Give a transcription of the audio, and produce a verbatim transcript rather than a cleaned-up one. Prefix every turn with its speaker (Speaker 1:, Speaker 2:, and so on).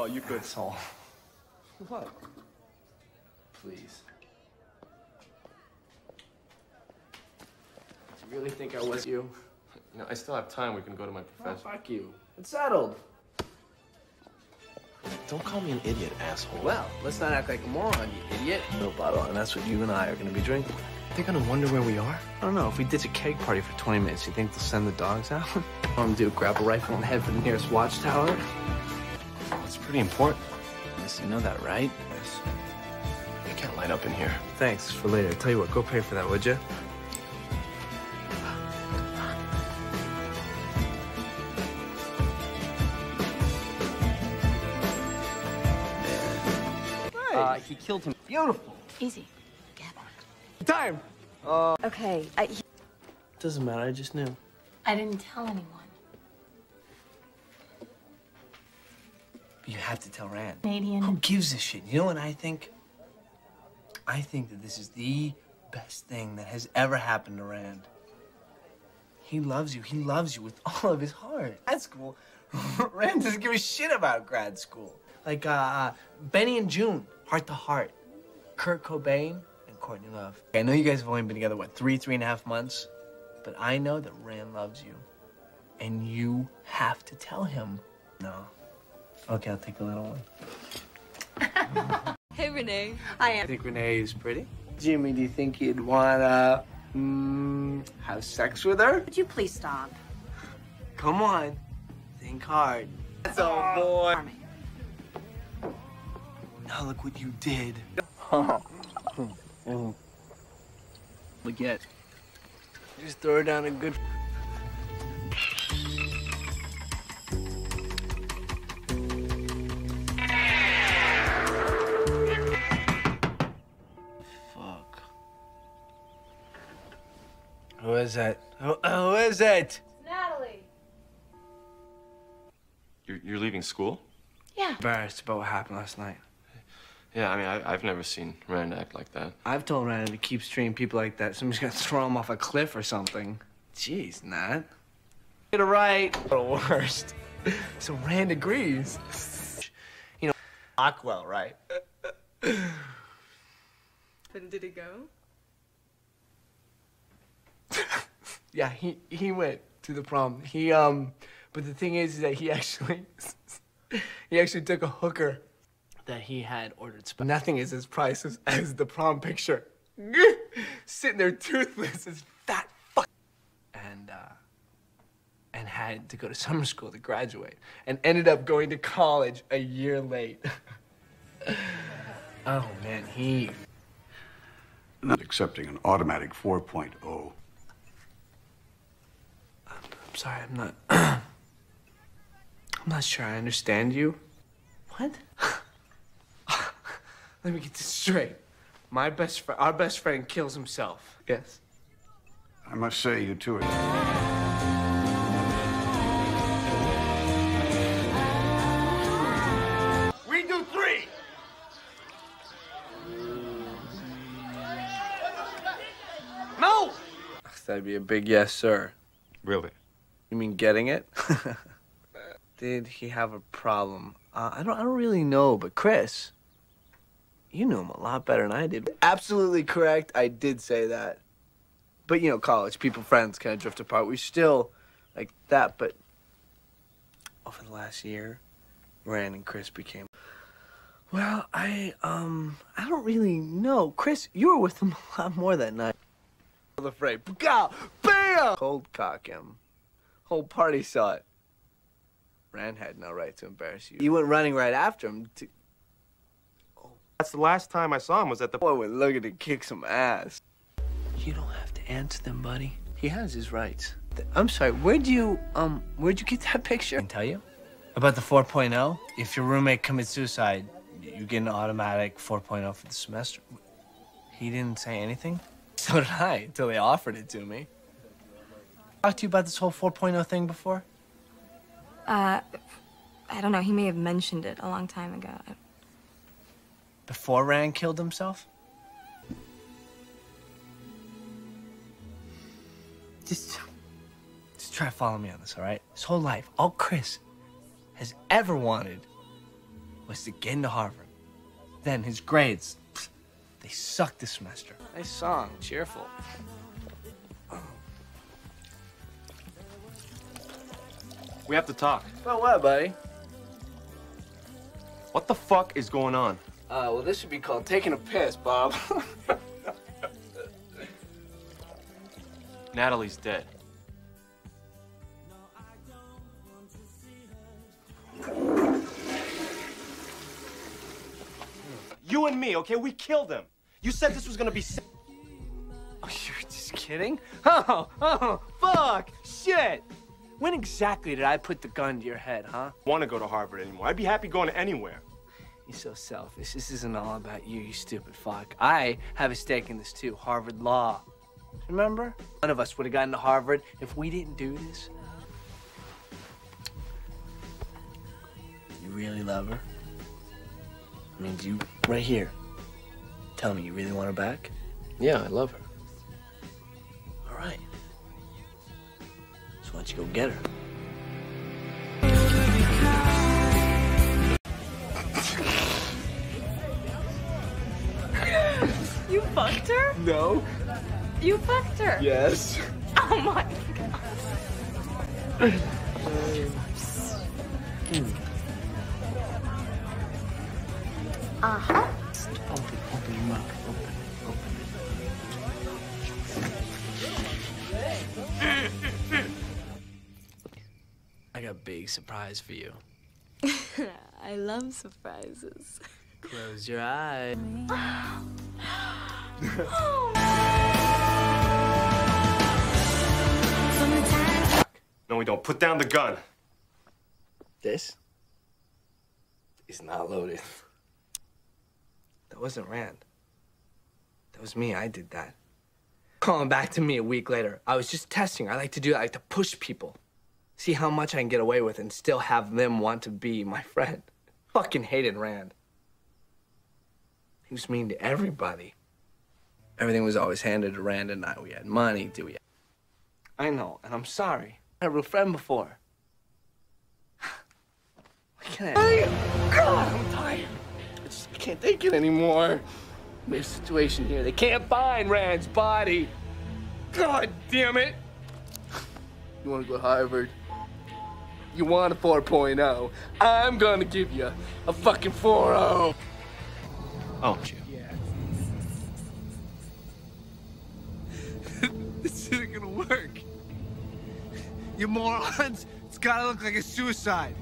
Speaker 1: all you could.
Speaker 2: Asshole. What? Please. Do you really think I was you?
Speaker 1: You know, I still have time. We can go to my
Speaker 2: Oh,
Speaker 1: professor.
Speaker 2: fuck you. It's settled.
Speaker 3: Don't call me an idiot, asshole.
Speaker 2: Well, let's not act like a moron, you idiot. No bottle, and that's what you and I are gonna be drinking.
Speaker 3: They're gonna wonder where we are?
Speaker 2: I don't know. If we ditch a keg party for twenty minutes, you think they'll send the dogs out? All I'm do grab a rifle and head for the nearest watchtower.
Speaker 3: It's pretty important.
Speaker 2: Yes, you know that, right?
Speaker 3: Yes. You can't light up in here.
Speaker 2: Thanks for later. Tell you what, go pay for that, would you?
Speaker 4: Uh, he killed him.
Speaker 2: Beautiful.
Speaker 5: Easy.
Speaker 2: Time. Uh,
Speaker 5: Okay. I,
Speaker 2: doesn't matter. I just knew.
Speaker 5: I didn't tell anyone.
Speaker 2: You have to tell Rand.
Speaker 5: Canadian.
Speaker 2: Who gives a shit? You know what I think? I think that this is the best thing that has ever happened to Rand. He loves you. He loves you with all of his heart. Grad school, Rand doesn't give a shit about grad school. Like uh, Benny and June, heart to heart. Kurt Cobain and Courtney Love. I know you guys have only been together, what, three, three and a half months? But I know that Rand loves you. And you have to tell him. No. Okay, I'll take a little one.
Speaker 6: Hey, Renee.
Speaker 5: I
Speaker 2: I
Speaker 5: am.
Speaker 2: think Renee is pretty. Jimmy, do you think you'd wanna mm, have sex with her?
Speaker 5: Would you please stop?
Speaker 2: Come on, think hard. That's all, boy.
Speaker 5: Army.
Speaker 2: Now look what you did. Forget. Just throw her down a good. Fuck. Who is that? Who, who is it?
Speaker 5: Natalie.
Speaker 1: You're, you're leaving school?
Speaker 5: Yeah.
Speaker 2: Embarrassed about what happened last night.
Speaker 1: Yeah, I mean, I, I've never seen Rand act like that.
Speaker 2: I've told Rand to keep treating people like that. Somebody's gonna throw him off a cliff or something. Jeez, Nat. Get it right. The worst. So Rand agrees. You know, Rockwell, right?
Speaker 6: Then did it go?
Speaker 2: Yeah, he he went to the prom. He um, but the thing is that he actually he actually took a hooker that he had ordered. But nothing is as priceless as the prom picture. Sitting there toothless as fat fuck. And uh, and had to go to summer school to graduate, and ended up going to college a year late. Oh man, he.
Speaker 7: Not accepting an automatic four point oh.
Speaker 2: I'm sorry, I'm not. I'm not sure I understand you. What? Let me get this straight. My best friend, our best friend, kills himself. Yes.
Speaker 7: I must say, you two are.
Speaker 2: We do three. No. That'd be a big yes, sir.
Speaker 1: Really?
Speaker 2: You mean getting it? Did he have a problem? Uh, I don't. I don't really know, but Chris, you knew him a lot better than I did. Absolutely correct. I did say that. But you know, college people, friends, kind of drift apart. We still like that, but over the last year, Rand and Chris became. Well, I um, I don't really know. Chris, you were with him a lot more that night. Afraid. Bam! Cold cock him. Whole party saw it. Rand had no right to embarrass you. You went running right after him to...
Speaker 1: Oh. That's the last time I saw him was at the...
Speaker 2: Boy went looking to kick some ass. You don't have to answer them, buddy. He has his rights. I'm sorry, where'd you, um, where'd you get that picture? I can tell you. About the four point oh? If your roommate commits suicide, you get an automatic four point oh for the semester. He didn't say anything? So did I, until they offered it to me. Talked to you about this whole four point oh thing before?
Speaker 5: Uh, I don't know. He may have mentioned it a long time ago.
Speaker 2: Before Rand killed himself? Just, just try to follow me on this, all right? His whole life, all Chris has ever wanted was to get into Harvard. Then his grades, they sucked this semester. Nice song, cheerful.
Speaker 1: We have to talk.
Speaker 2: About what, buddy?
Speaker 1: What the fuck is going on?
Speaker 2: Uh, well, this should be called taking a piss, Bob.
Speaker 1: Natalie's dead. You and me, okay? We killed him. You said this was gonna be.
Speaker 2: Oh, you're just kidding? Oh, oh, fuck, shit. When exactly did I put the gun to your head, huh?
Speaker 1: Want to go to Harvard anymore? I'd be happy going anywhere.
Speaker 2: You're so selfish. This isn't all about you, you stupid fuck. I have a stake in this too, Harvard Law. Remember? None of us would have gotten to Harvard if we didn't do this. You really love her? I mean, do you, right here, tell me you really want her back?
Speaker 3: Yeah, I love her.
Speaker 2: All right. So why don't you go get her?
Speaker 6: You fucked her?
Speaker 2: No.
Speaker 6: You fucked her?
Speaker 2: Yes.
Speaker 6: Oh my god. Uh-huh.
Speaker 2: Open, open your mouth. Open, open. I got a big surprise for you.
Speaker 6: I love surprises.
Speaker 2: Close your eyes.
Speaker 1: No, we don't. Put down the gun.
Speaker 2: This is not loaded. That wasn't Rand. That was me. I did that. Calling back to me a week later. I was just testing. I like to do that. I like to push people. See how much I can get away with and still have them want to be my friend. Fucking hated Rand. He was mean to everybody. Everything was always handed to Rand and I. We had money, do we? I know, and I'm sorry. I had a real friend before. Why can't I? God, I'm tired. I just can't take it anymore. We have a situation here. They can't find Rand's body. God damn it. You want to go to Harvard? You want a four point oh. I'm gonna give you a fucking four oh.
Speaker 1: Oh, you?
Speaker 2: Yeah. This isn't gonna work. You morons, it's gotta look like a suicide.